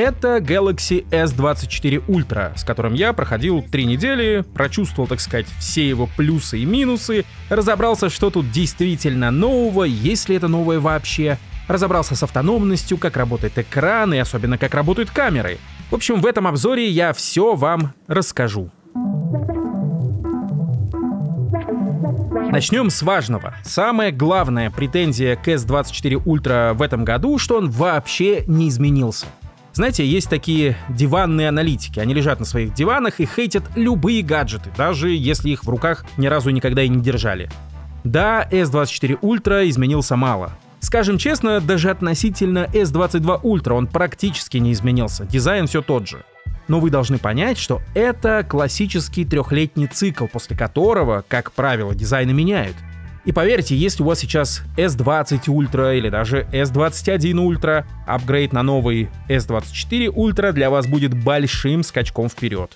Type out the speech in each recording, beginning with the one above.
Это Galaxy S24 Ultra, с которым я проходил 3 недели, прочувствовал, так сказать, все его плюсы и минусы, разобрался, что тут действительно нового, есть ли это новое вообще, разобрался с автономностью, как работает экран и особенно как работают камеры. В общем, в этом обзоре я все вам расскажу. Начнем с важного. Самая главная претензия к S24 Ultra в этом году, что он вообще не изменился. Знаете, есть такие диванные аналитики. Они лежат на своих диванах и хейтят любые гаджеты, даже если их в руках ни разу никогда и не держали. Да, S24 Ultra изменился мало. Скажем честно, даже относительно S22 Ultra он практически не изменился. Дизайн все тот же. Но вы должны понять, что это классический трехлетний цикл, после которого, как правило, дизайны меняют. И поверьте, если у вас сейчас S20 Ultra или даже S21 Ultra, апгрейд на новый S24 Ultra для вас будет большим скачком вперед.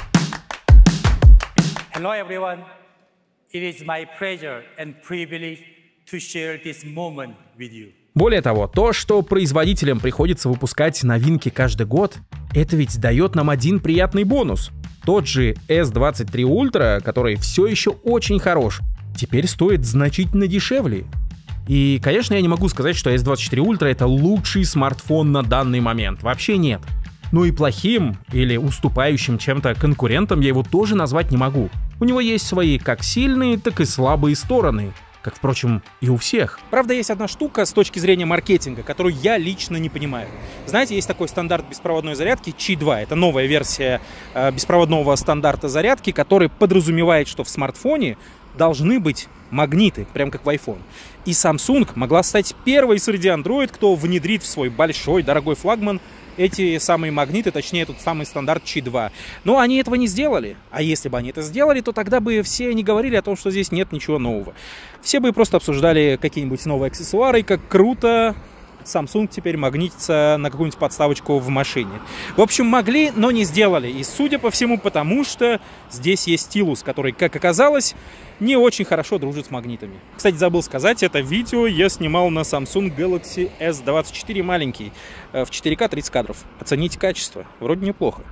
Hello everyone. It is my pleasure and privilege to share this moment with you. Более того, то, что производителям приходится выпускать новинки каждый год, это ведь дает нам один приятный бонус. Тот же S23 Ultra, который все еще очень хорош, теперь стоит значительно дешевле. И, конечно, я не могу сказать, что S24 Ultra это лучший смартфон на данный момент. Вообще нет. Но и плохим или уступающим чем-то конкурентам я его тоже назвать не могу. У него есть свои как сильные, так и слабые стороны. Как, впрочем, и у всех. Правда, есть одна штука с точки зрения маркетинга, которую я лично не понимаю. Знаете, есть такой стандарт беспроводной зарядки Qi 2. Это новая версия беспроводного стандарта зарядки, который подразумевает, что в смартфоне должны быть магниты, прям как в iPhone. И Samsung могла стать первой среди Android, кто внедрит в свой большой, дорогой флагман эти самые магниты, точнее, этот самый стандарт Qi 2. Но они этого не сделали. А если бы они это сделали, то тогда бы все не говорили о том, что здесь нет ничего нового. Все бы просто обсуждали какие-нибудь новые аксессуары, и как круто Samsung теперь магнитится на какую-нибудь подставочку в машине. В общем, могли, но не сделали. И судя по всему, потому что здесь есть стилус, который, как оказалось, не очень хорошо дружит с магнитами. Кстати, забыл сказать, это видео я снимал на Samsung Galaxy S24 маленький в 4К 30 кадров. Оцените качество. Вроде неплохо.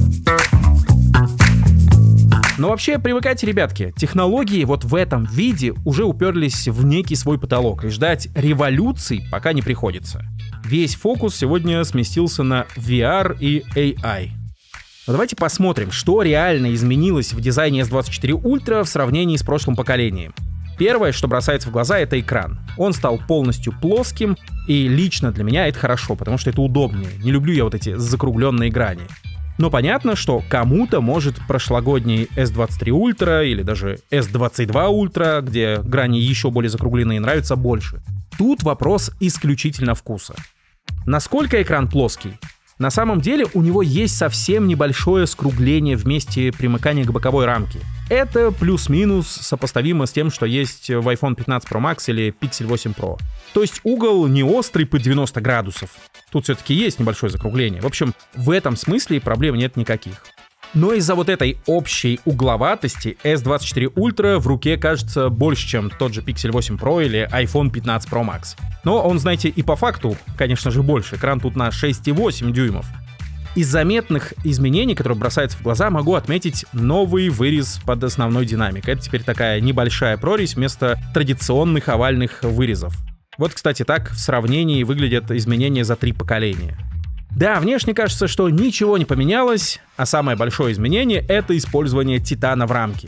Но вообще, привыкайте, ребятки, технологии вот в этом виде уже уперлись в некий свой потолок, и ждать революций пока не приходится. Весь фокус сегодня сместился на VR и AI. Но давайте посмотрим, что реально изменилось в дизайне S24 Ultra в сравнении с прошлым поколением. Первое, что бросается в глаза, это экран. Он стал полностью плоским, и лично для меня это хорошо, потому что это удобнее. Не люблю я вот эти закругленные грани. Но понятно, что кому-то может прошлогодний S23 Ultra или даже S22 Ultra, где грани еще более закругленные, нравится больше. Тут вопрос исключительно вкуса. Насколько экран плоский? На самом деле у него есть совсем небольшое скругление в месте примыкания к боковой рамке. Это плюс-минус сопоставимо с тем, что есть в iPhone 15 Pro Max или Pixel 8 Pro. То есть угол не острый по 90 градусов. Тут все-таки есть небольшое закругление. В общем, в этом смысле проблем нет никаких. Но из-за вот этой общей угловатости S24 Ultra в руке кажется больше, чем тот же Pixel 8 Pro или iPhone 15 Pro Max. Но он, знаете, и по факту, конечно же, больше. Экран тут на 6,8 дюймов. Из заметных изменений, которые бросаются в глаза, могу отметить новый вырез под основной динамик. Это теперь такая небольшая прорезь вместо традиционных овальных вырезов. Вот, кстати, так в сравнении выглядят изменения за 3 поколения. Да, внешне кажется, что ничего не поменялось, а самое большое изменение — это использование титана в рамке.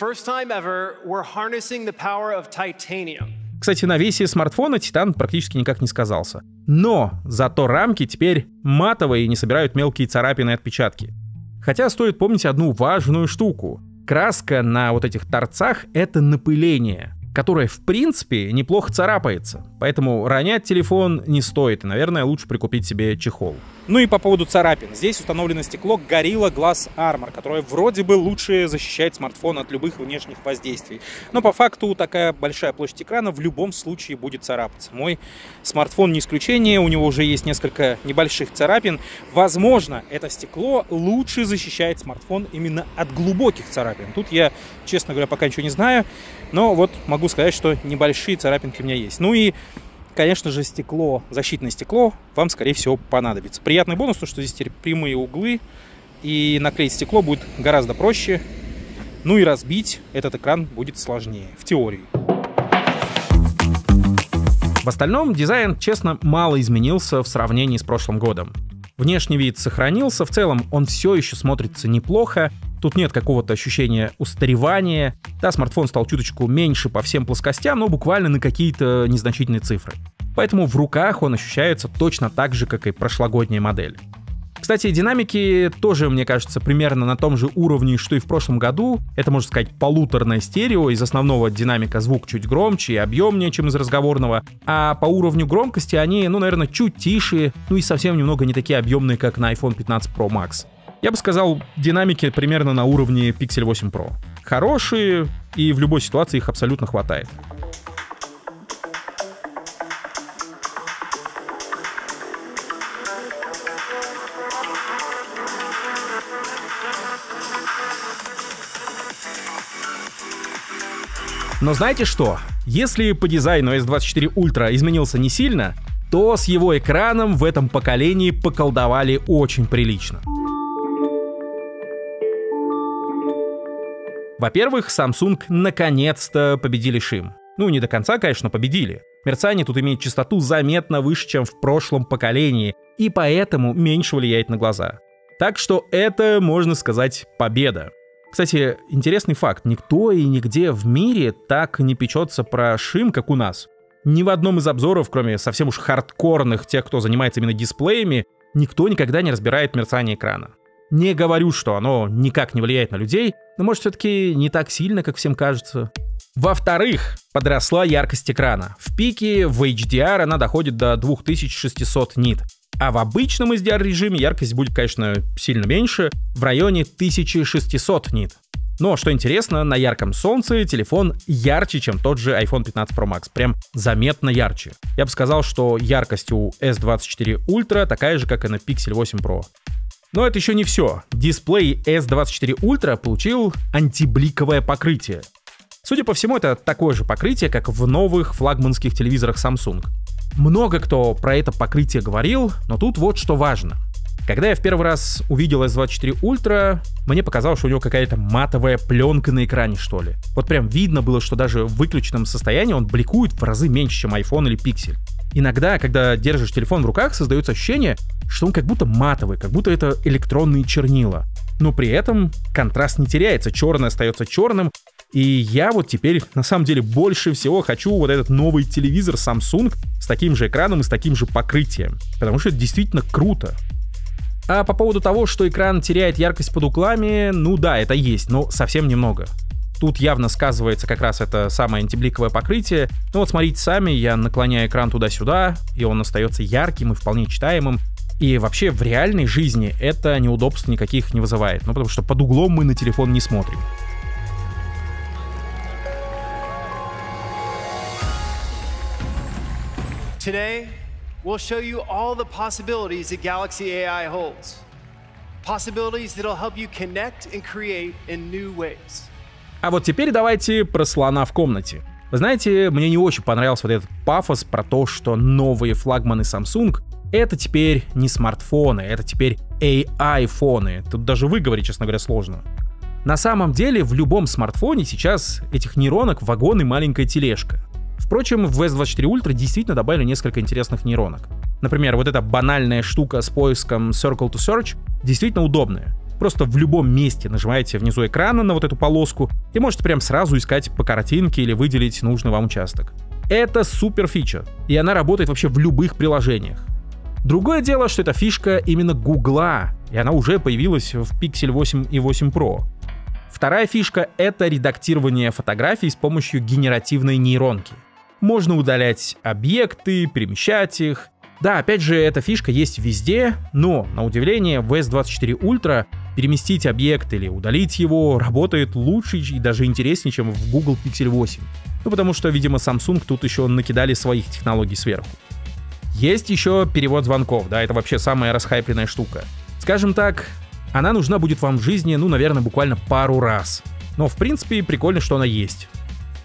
Кстати, на весе смартфона титан практически никак не сказался. Но зато рамки теперь матовые и не собирают мелкие царапины и отпечатки. Хотя стоит помнить одну важную штуку. Краска на вот этих торцах — это напыление, которое, в принципе, неплохо царапается. Поэтому ронять телефон не стоит, и, наверное, лучше прикупить себе чехол. Ну и по поводу царапин. Здесь установлено стекло Gorilla Glass Armor, которое вроде бы лучше защищает смартфон от любых внешних воздействий. Но по факту такая большая площадь экрана в любом случае будет царапаться. Мой смартфон не исключение, у него уже есть несколько небольших царапин. Возможно, это стекло лучше защищает смартфон именно от глубоких царапин. Тут я, честно говоря, пока ничего не знаю, но вот могу сказать, что небольшие царапинки у меня есть. Ну и конечно же, стекло, защитное стекло вам, скорее всего, понадобится. Приятный бонус, то, что здесь теперь прямые углы, и наклеить стекло будет гораздо проще. Ну и разбить этот экран будет сложнее, в теории. В остальном дизайн, честно, мало изменился в сравнении с прошлым годом. Внешний вид сохранился, в целом он все еще смотрится неплохо, тут нет какого-то ощущения устаревания. Да, смартфон стал чуточку меньше по всем плоскостям, но буквально на какие-то незначительные цифры. Поэтому в руках он ощущается точно так же, как и прошлогодняя модель. Кстати, динамики тоже, мне кажется, примерно на том же уровне, что и в прошлом году. Это, можно сказать, полуторное стерео. Из основного динамика звук чуть громче и объемнее, чем из разговорного. А по уровню громкости они, наверное, чуть тише, и совсем немного не такие объемные, как на iPhone 15 Pro Max. Я бы сказал, динамики примерно на уровне Pixel 8 Pro. Хорошие, и в любой ситуации их абсолютно хватает. Но знаете что? Если по дизайну S24 Ultra изменился не сильно, то с его экраном в этом поколении поколдовали очень прилично. Во-первых, Samsung наконец-то победили шим. Не до конца, конечно, победили. Мерцание тут имеет частоту заметно выше, чем в прошлом поколении, и поэтому меньше влияет на глаза. Так что это, можно сказать, победа. Кстати, интересный факт. Никто и нигде в мире так не печется про шим, как у нас. Ни в одном из обзоров, кроме совсем уж хардкорных тех, кто занимается именно дисплеями, никто никогда не разбирает мерцание экрана. Не говорю, что оно никак не влияет на людей, но может все-таки не так сильно, как всем кажется. Во-вторых, подросла яркость экрана. В пике в HDR она доходит до 2600 нит. А в обычном HDR-режиме яркость будет, конечно, сильно меньше, в районе 1600 нит. Но, что интересно, на ярком солнце телефон ярче, чем тот же iPhone 15 Pro Max. Прям заметно ярче. Я бы сказал, что яркость у S24 Ultra такая же, как и на Pixel 8 Pro. Но это еще не все. Дисплей S24 Ultra получил антибликовое покрытие. Судя по всему, это такое же покрытие, как в новых флагманских телевизорах Samsung. Много кто про это покрытие говорил, но тут вот что важно. Когда я в первый раз увидел S24 Ultra, мне показалось, что у него какая-то матовая пленка на экране, что ли. Вот прям видно было, что даже в выключенном состоянии он бликует в разы меньше, чем iPhone или Pixel. Иногда, когда держишь телефон в руках, создается ощущение, что он как будто матовый, как будто это электронные чернила. Но при этом контраст не теряется, черное остается черным. И я вот теперь, на самом деле, больше всего хочу вот этот новый телевизор Samsung с таким же экраном и с таким же покрытием. Потому что это действительно круто. А по поводу того, что экран теряет яркость под углами, да, это есть, но совсем немного. Тут явно сказывается как раз это самое антибликовое покрытие. Вот смотрите сами, я наклоняю экран туда-сюда, и он остается ярким и вполне читаемым. И вообще в реальной жизни это неудобств никаких не вызывает. Потому что под углом мы на телефон не смотрим. Today, we'll show you all the possibilities that Galaxy AI holds. Possibilities that'll help you connect and create in new ways. А вот теперь давайте про слона в комнате. Вы знаете, мне не очень понравился вот этот пафос про то, что новые флагманы Samsung — это теперь не смартфоны, это теперь AI-фоны. Тут даже выговорить, честно говоря, сложно. На самом деле, в любом смартфоне сейчас этих нейронок вагон и маленькая тележка. Впрочем, в S24 Ultra действительно добавили несколько интересных нейронок. Например, вот эта банальная штука с поиском Circle to Search действительно удобная. Просто в любом месте нажимаете внизу экрана на вот эту полоску и можете прям сразу искать по картинке или выделить нужный вам участок. Это супер фича, и она работает вообще в любых приложениях. Другое дело, что это фишка именно Гугла, и она уже появилась в Pixel 8 и 8 Pro. Вторая фишка — это редактирование фотографий с помощью генеративной нейронки. Можно удалять объекты, перемещать их. Да, опять же, эта фишка есть везде, но, на удивление, в S24 Ultra переместить объект или удалить его работает лучше и даже интереснее, чем в Google Pixel 8. Потому что, видимо, Samsung тут еще накидали своих технологий сверху. Есть еще перевод звонков, да, это вообще самая расхайпленная штука. Скажем так, она нужна будет вам в жизни, наверное, буквально пару раз. Но, в принципе, прикольно, что она есть.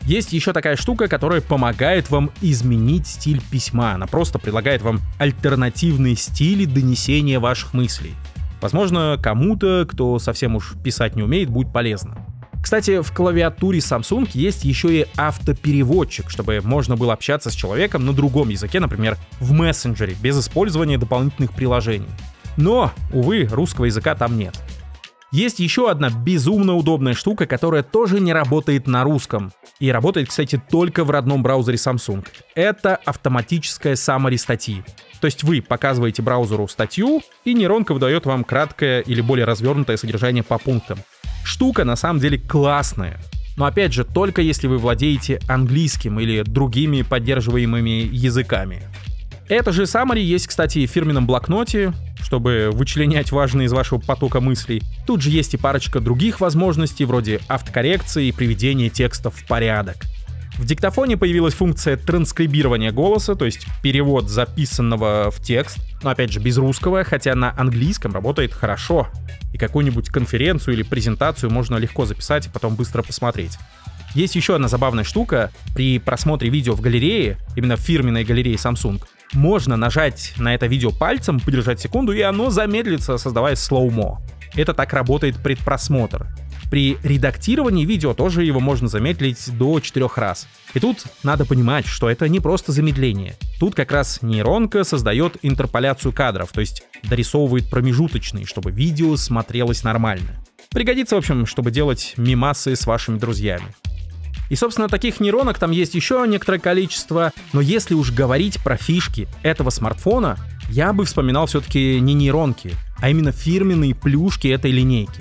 Есть еще такая штука, которая помогает вам изменить стиль письма. Она просто предлагает вам альтернативные стили донесения ваших мыслей. Возможно, кому-то, кто совсем уж писать не умеет, будет полезно. Кстати, в клавиатуре Samsung есть еще и автопереводчик, чтобы можно было общаться с человеком на другом языке, например, в мессенджере, без использования дополнительных приложений. Но, увы, русского языка там нет. Есть еще одна безумно удобная штука, которая тоже не работает на русском. И работает, кстати, только в родном браузере Samsung. Это автоматическая summary статьи. То есть вы показываете браузеру статью, и нейронка выдает вам краткое или более развернутое содержание по пунктам. Штука на самом деле классная. Но опять же, только если вы владеете английским или другими поддерживаемыми языками. Это же summary есть, кстати, и в фирменном блокноте, чтобы вычленять важные из вашего потока мыслей. Тут же есть и парочка других возможностей, вроде автокоррекции и приведения текстов в порядок. В диктофоне появилась функция транскрибирования голоса, то есть перевод записанного в текст, но опять же без русского, хотя на английском работает хорошо. И какую-нибудь конференцию или презентацию можно легко записать и потом быстро посмотреть. Есть еще одна забавная штука. При просмотре видео в галерее, именно в фирменной галерее Samsung, можно нажать на это видео пальцем, подержать секунду, и оно замедлится, создавая слоумо. Это так работает предпросмотр. При редактировании видео тоже его можно замедлить до 4 раз. И тут надо понимать, что это не просто замедление. Тут как раз нейронка создает интерполяцию кадров, то есть дорисовывает промежуточные, чтобы видео смотрелось нормально. Пригодится, в общем, чтобы делать мемасы с вашими друзьями. И, собственно, таких нейронок там есть еще некоторое количество, но если уж говорить про фишки этого смартфона, я бы вспоминал все-таки не нейронки, а именно фирменные плюшки этой линейки.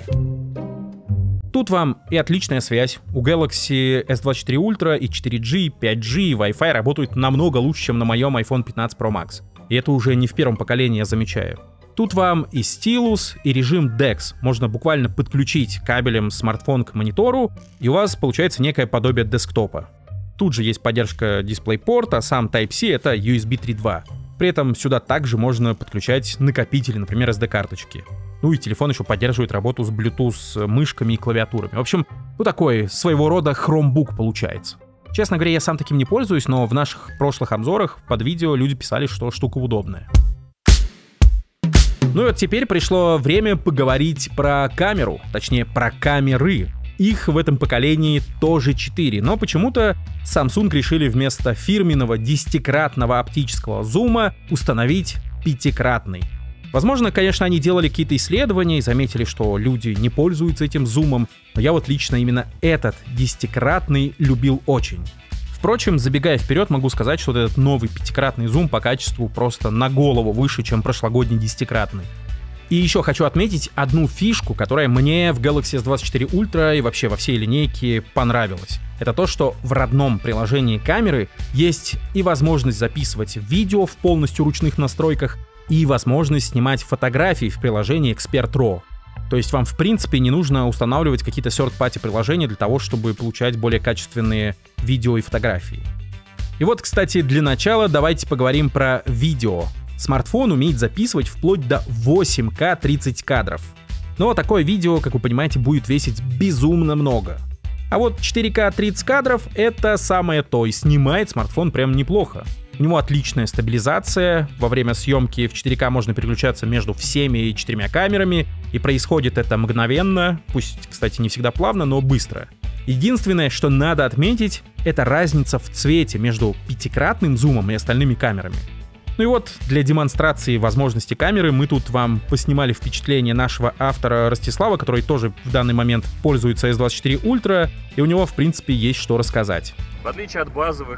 Тут вам и отличная связь. У Galaxy S24 Ultra и 4G, 5G и Wi-Fi работают намного лучше, чем на моем iPhone 15 Pro Max. И это уже не в первом поколении, я замечаю. Тут вам и стилус, и режим DeX. Можно буквально подключить кабелем смартфон к монитору, и у вас получается некое подобие десктопа. Тут же есть поддержка DisplayPort, а сам Type-C — это USB 3.2. При этом сюда также можно подключать накопители, например, SD-карточки. Ну и телефон еще поддерживает работу с Bluetooth мышками и клавиатурами. В общем, такой своего рода Chromebook получается. Честно говоря, я сам таким не пользуюсь, но в наших прошлых обзорах под видео люди писали, что штука удобная. Ну и вот теперь пришло время поговорить про камеру, точнее про камеры. Их в этом поколении тоже 4, но почему-то Samsung решили вместо фирменного 10-кратного оптического зума установить 5-кратный. Возможно, конечно, они делали какие-то исследования и заметили, что люди не пользуются этим зумом, но я вот лично именно этот 10-кратный любил очень. Впрочем, забегая вперед, могу сказать, что этот новый 5-кратный зум по качеству просто на голову выше, чем прошлогодний 10-кратный. И еще хочу отметить одну фишку, которая мне в Galaxy S24 Ultra и вообще во всей линейке понравилась. Это то, что в родном приложении камеры есть и возможность записывать видео в полностью ручных настройках, и возможность снимать фотографии в приложении Expert RAW. То есть вам в принципе не нужно устанавливать какие-то third-party приложения для того, чтобы получать более качественные видео и фотографии. И вот, кстати, для начала давайте поговорим про видео. Смартфон умеет записывать вплоть до 8К 30 кадров. Но такое видео, как вы понимаете, будет весить безумно много. А вот 4К 30 кадров — это самое то, и снимает смартфон прям неплохо. У него отличная стабилизация, во время съемки в 4К можно переключаться между всеми и 4 камерами, и происходит это мгновенно, пусть, кстати, не всегда плавно, но быстро. Единственное, что надо отметить, это разница в цвете между 5-кратным зумом и остальными камерами. Ну и вот, для демонстрации возможности камеры мы тут вам поснимали впечатление нашего автора Ростислава, который тоже в данный момент пользуется S24 Ultra, и у него, в принципе, есть что рассказать. В отличие от базовых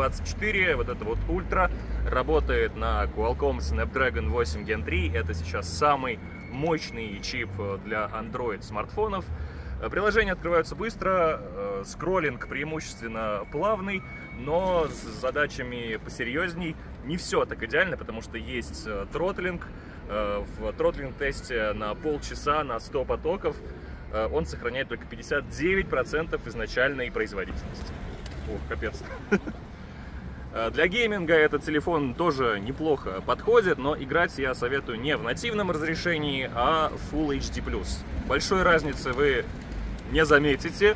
S24, вот это вот Ultra работает на Qualcomm Snapdragon 8 Gen 3. Это сейчас самый мощный чип для Android смартфонов. Приложения открываются быстро, скроллинг преимущественно плавный, но с задачами посерьезней. Не все так идеально, потому что есть тротлинг. В тротлинг-тесте на полчаса на 100 потоков он сохраняет только 59% изначальной производительности. Ох, капец. Для гейминга этот телефон тоже неплохо подходит, но играть я советую не в нативном разрешении, а Full HD+. Большой разницы вы не заметите.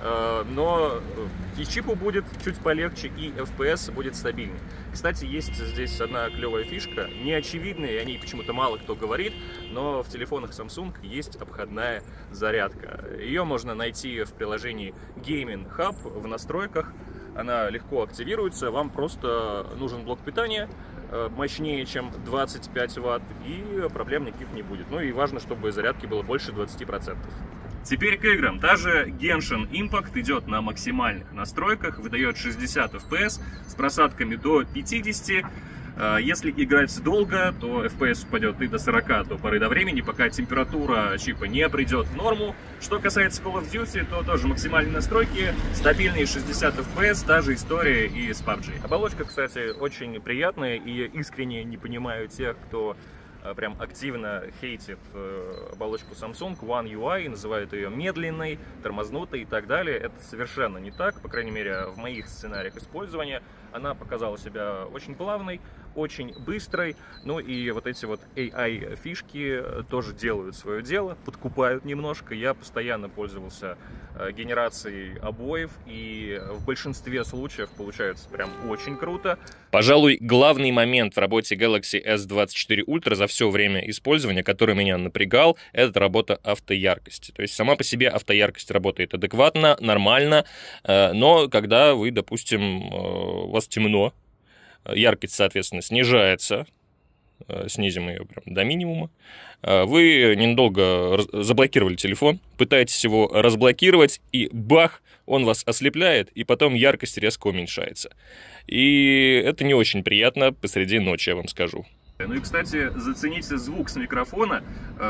но и чипу будет чуть полегче, и FPS будет стабильнее. Кстати, есть здесь одна клевая фишка, неочевидная, и о ней почему-то мало кто говорит, но в телефонах Samsung есть обходная зарядка. Ее можно найти в приложении Gaming Hub в настройках. Она легко активируется, вам просто нужен блок питания мощнее, чем 25 Вт, и проблем никаких не будет. Ну и важно, чтобы зарядки было больше 20%. Теперь к играм. Та же Genshin Impact идет на максимальных настройках, выдает 60 FPS с просадками до 50. Если играть долго, то FPS упадет и до 40 до поры до времени, пока температура чипа не придет в норму. Что касается Call of Duty, то тоже максимальные настройки, стабильные 60 FPS, та же история и с PUBG. Оболочка, кстати, очень приятная, и я искренне не понимаю тех, кто прям активно хейтит оболочку Samsung. One UI, называют ее медленной, тормознутой и так далее. Это совершенно не так, по крайней мере, в моих сценариях использования. Она показала себя очень плавной, очень быстрой. Ну и вот эти вот AI-фишки тоже делают свое дело, подкупают немножко. Я постоянно пользовался генерацией обоев, и в большинстве случаев получается прям очень круто. Пожалуй, главный момент в работе Galaxy S24 Ultra за все время использования, который меня напрягал, это работа автояркости. То есть сама по себе автояркость работает адекватно, нормально, но когда вы, допустим, у вас темно, яркость, соответственно, снижается, снизим ее прям до минимума, вы ненадолго заблокировали телефон, пытаетесь его разблокировать, и бах, он вас ослепляет, и потом яркость резко уменьшается. И это не очень приятно посреди ночи, я вам скажу. Ну и, кстати, зацените звук с микрофона.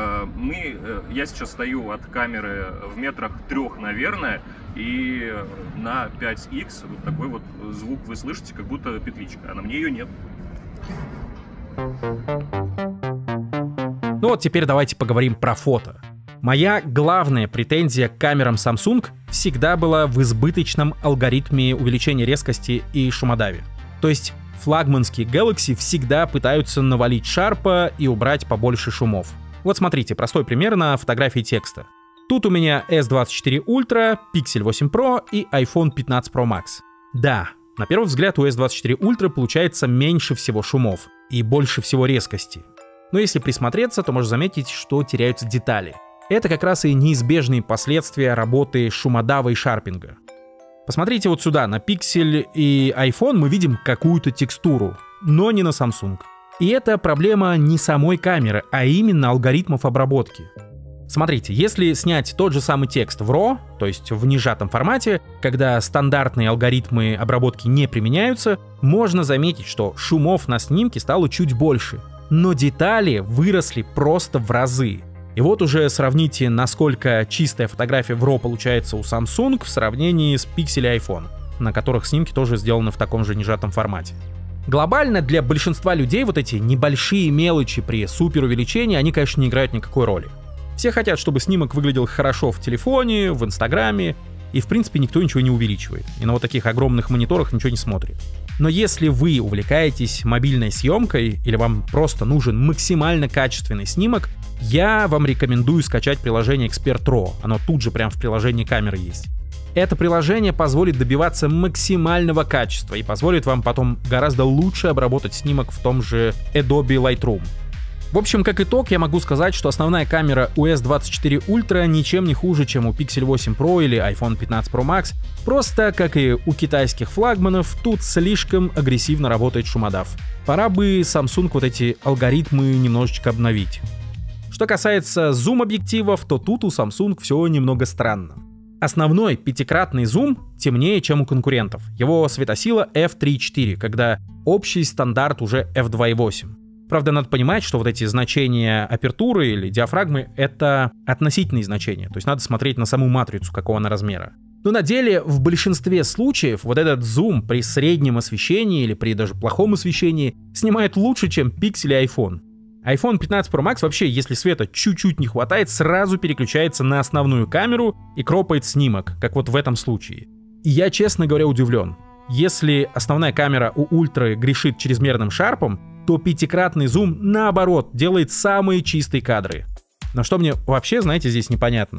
Я сейчас стою от камеры в метрах 3, наверное, и на 5х вот такой вот звук вы слышите, как будто петличка, а на мне ее нет. Ну вот теперь давайте поговорим про фото. Моя главная претензия к камерам Samsung всегда была в избыточном алгоритме увеличения резкости и шумодаве. То есть флагманские Galaxy всегда пытаются навалить шарпа и убрать побольше шумов. Вот смотрите, простой пример на фотографии текста. Тут у меня S24 Ultra, Pixel 8 Pro и iPhone 15 Pro Max. Да, на первый взгляд у S24 Ultra получается меньше всего шумов и больше всего резкости. Но если присмотреться, то можно заметить, что теряются детали. Это как раз и неизбежные последствия работы шумодава и шарпинга. Посмотрите вот сюда, на Pixel и iPhone мы видим какую-то текстуру, но не на Samsung. И это проблема не самой камеры, а именно алгоритмов обработки. Смотрите, если снять тот же самый текст в RAW, то есть в несжатом формате, когда стандартные алгоритмы обработки не применяются, можно заметить, что шумов на снимке стало чуть больше, но детали выросли просто в разы. И вот уже сравните, насколько чистая фотография в RAW получается у Samsung в сравнении с Pixel и iPhone, на которых снимки тоже сделаны в таком же несжатом формате. Глобально для большинства людей вот эти небольшие мелочи при суперувеличении, они, конечно, не играют никакой роли. Все хотят, чтобы снимок выглядел хорошо в телефоне, в Инстаграме, и в принципе никто ничего не увеличивает, и на вот таких огромных мониторах ничего не смотрит. Но если вы увлекаетесь мобильной съемкой или вам просто нужен максимально качественный снимок, я вам рекомендую скачать приложение Expert RAW, оно тут же прям в приложении камеры есть. Это приложение позволит добиваться максимального качества и позволит вам потом гораздо лучше обработать снимок в том же Adobe Lightroom. В общем, как итог, я могу сказать, что основная камера у S24 Ultra ничем не хуже, чем у Pixel 8 Pro или iPhone 15 Pro Max. Просто, как и у китайских флагманов, тут слишком агрессивно работает шумодав. Пора бы Samsung вот эти алгоритмы немножечко обновить. Что касается зум-объективов, то тут у Samsung все немного странно. Основной пятикратный зум темнее, чем у конкурентов. Его светосила f3.4, когда общий стандарт уже f2.8. Правда, надо понимать, что вот эти значения апертуры или диафрагмы — это относительные значения, то есть надо смотреть на саму матрицу, какого она размера. Но на деле в большинстве случаев вот этот зум при среднем освещении или при даже плохом освещении снимает лучше, чем Pixel и iPhone. iPhone 15 Pro Max вообще, если света чуть-чуть не хватает, сразу переключается на основную камеру и кропает снимок, как вот в этом случае. И я, честно говоря, удивлен. Если основная камера у Ультра грешит чрезмерным шарпом, то пятикратный зум, наоборот, делает самые чистые кадры. Но что мне вообще, знаете, здесь непонятно?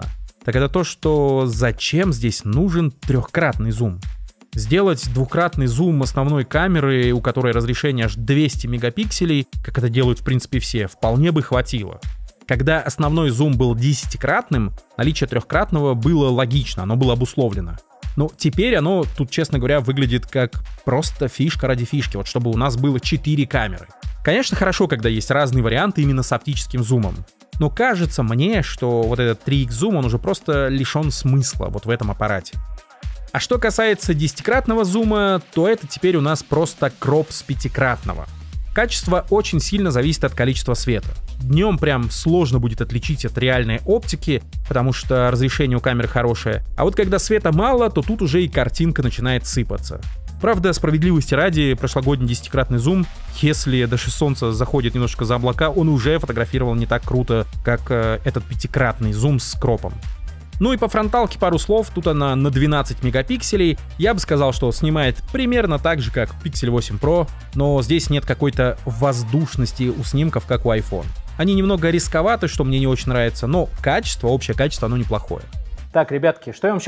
так это то, что зачем здесь нужен трехкратный зум. Сделать двукратный зум основной камеры, у которой разрешение аж 200 мегапикселей, как это делают в принципе все, вполне бы хватило. Когда основной зум был 10-кратным, наличие трехкратного было логично, оно было обусловлено. Но теперь оно, тут, честно говоря, выглядит как просто фишка ради фишки, вот чтобы у нас было 4 камеры. Конечно, хорошо, когда есть разные варианты именно с оптическим зумом. Но кажется мне, что вот этот 3x зум, он уже просто лишен смысла вот в этом аппарате. А что касается 10-кратного зума, то это теперь у нас просто кроп с 5-кратного. Качество очень сильно зависит от количества света. Днем прям сложно будет отличить от реальной оптики, потому что разрешение у камеры хорошее. А вот когда света мало, то тут уже и картинка начинает сыпаться. Правда, справедливости ради, прошлогодний 10-кратный зум, если даже солнце заходит немножко за облака, он уже фотографировал не так круто, как этот 5-кратный зум с кропом. Ну и по фронталке пару слов, тут она на 12 мегапикселей. Я бы сказал, что снимает примерно так же, как Pixel 8 Pro, но здесь нет какой-то воздушности у снимков, как у iPhone. Они немного рисковаты, что мне не очень нравится, но качество, общее качество, оно неплохое. Так, ребятки, что я вам еще...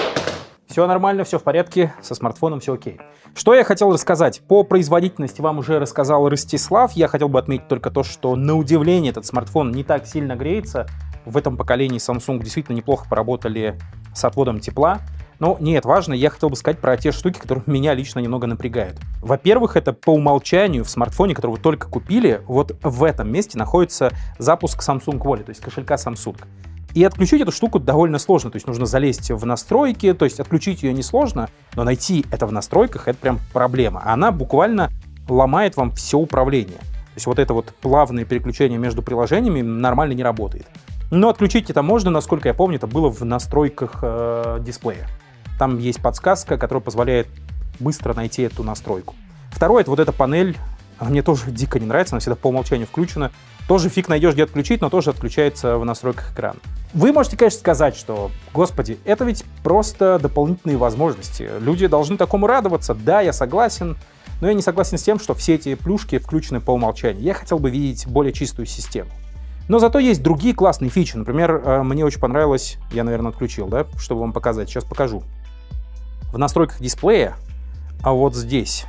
Все нормально, все в порядке, со смартфоном все окей. Что я хотел рассказать? По производительности вам уже рассказал Ростислав. Я хотел бы отметить только то, что на удивление этот смартфон не так сильно греется. В этом поколении Samsung действительно неплохо поработали с отводом тепла. Но не это важно, я хотел бы сказать про те штуки, которые меня лично немного напрягают. Во-первых, это по умолчанию в смартфоне, который вы только купили, вот в этом месте находится запуск Samsung Wallet, то есть кошелька Samsung. И отключить эту штуку довольно сложно, то есть нужно залезть в настройки, то есть отключить ее несложно, но найти это в настройках — это прям проблема. Она буквально ломает вам все управление. То есть вот это вот плавное переключение между приложениями нормально не работает. Но отключить это можно, насколько я помню, это было в настройках дисплея. Там есть подсказка, которая позволяет быстро найти эту настройку. Второе — это вот эта панель. Она мне тоже дико не нравится, она всегда по умолчанию включена. Тоже фиг найдешь, где отключить, но тоже отключается в настройках экрана. Вы можете, конечно, сказать, что, господи, это ведь просто дополнительные возможности. Люди должны такому радоваться. Да, я согласен, но я не согласен с тем, что все эти плюшки включены по умолчанию. Я хотел бы видеть более чистую систему. Но зато есть другие классные фичи. Например, мне очень понравилось, я, наверное, отключил, да, чтобы вам показать. Сейчас покажу. В настройках дисплея, а вот здесь,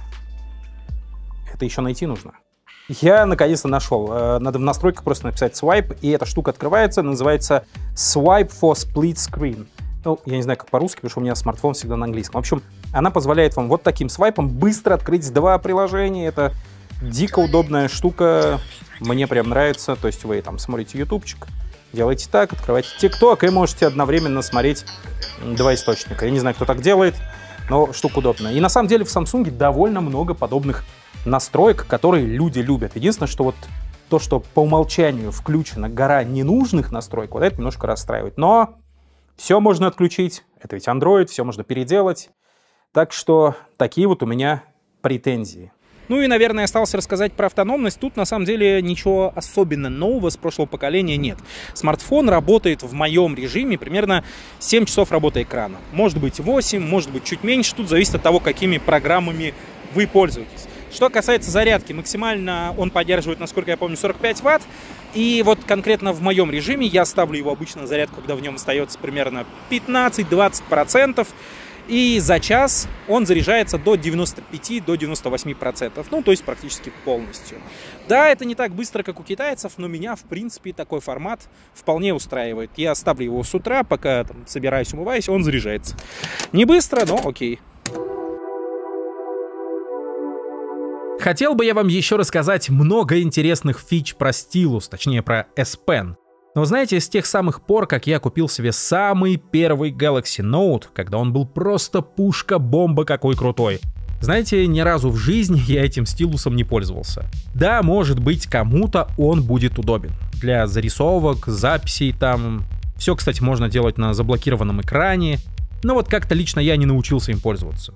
это еще найти нужно. Я наконец-то нашел. Надо в настройках просто написать swipe, и эта штука открывается, называется Swipe for Split Screen. Ну, я не знаю, как по-русски, потому что у меня смартфон всегда на английском. В общем, она позволяет вам вот таким свайпом быстро открыть 2 приложения. Это дико удобная штука. Мне прям нравится. То есть вы там смотрите ютубчик, делаете так, открываете TikTok, и можете одновременно смотреть 2 источника. Я не знаю, кто так делает, но штука удобная. И на самом деле в Samsung довольно много подобных настроек, которые люди любят. Единственное, что вот то, что по умолчанию включена гора ненужных настроек, вот это немножко расстраивает. Но все можно отключить. Это ведь Android, все можно переделать. Так что такие вот у меня претензии. Ну и, наверное, осталось рассказать про автономность. Тут, на самом деле, ничего особенно нового с прошлого поколения нет. Смартфон работает в моем режиме примерно 7 часов работы экрана. Может быть 8, может быть чуть меньше. Тут зависит от того, какими программами вы пользуетесь. Что касается зарядки, максимально он поддерживает, насколько я помню, 45 Вт. И вот конкретно в моем режиме я ставлю его обычно на зарядку, когда в нем остается примерно 15-20%. И за час он заряжается до 95-98%. Ну, то есть практически полностью. Да, это не так быстро, как у китайцев, но меня, в принципе, такой формат вполне устраивает. Я ставлю его с утра, пока там собираюсь, умываюсь, он заряжается. Не быстро, но окей. Хотел бы я вам еще рассказать много интересных фич про стилус, точнее про S Pen. Но знаете, с тех самых пор, как я купил себе самый первый Galaxy Note, когда он был просто пушка-бомба какой крутой, знаете, ни разу в жизни я этим стилусом не пользовался. Да, может быть, кому-то он будет удобен. Для зарисовок, записей там. Все, кстати, можно делать на заблокированном экране. Но вот как-то лично я не научился им пользоваться.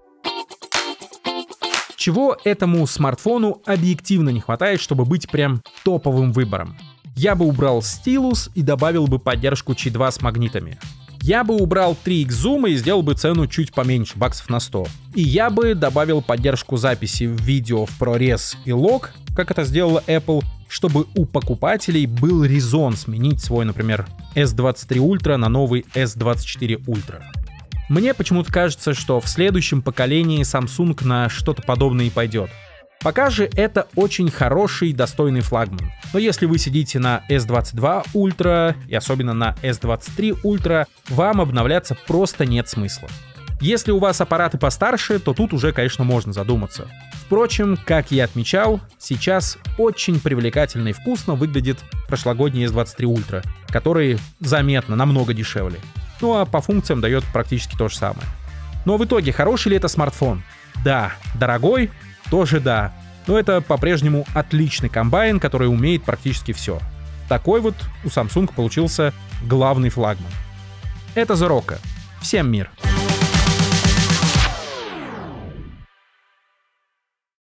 Чего этому смартфону объективно не хватает, чтобы быть прям топовым выбором? Я бы убрал стилус и добавил бы поддержку Qi 2 с магнитами. Я бы убрал 3x зума и сделал бы цену чуть поменьше, баксов на 100. И я бы добавил поддержку записи в видео в ProRes и Log, как это сделала Apple, чтобы у покупателей был резон сменить свой, например, S23 Ultra на новый S24 Ultra. Мне почему-то кажется, что в следующем поколении Samsung на что-то подобное и пойдет. Пока же это очень хороший, достойный флагман. Но если вы сидите на S22 Ultra и особенно на S23 Ultra, вам обновляться просто нет смысла. Если у вас аппараты постарше, то тут уже, конечно, можно задуматься. Впрочем, как я отмечал, сейчас очень привлекательно и вкусно выглядит прошлогодний S23 Ultra, который заметно намного дешевле. Ну а по функциям дает практически то же самое. Но в итоге, хороший ли это смартфон? Да. Дорогой? Тоже да. Но это по-прежнему отличный комбайн, который умеет практически все. Такой вот у Samsung получился главный флагман. Это The Rocka. Всем мир!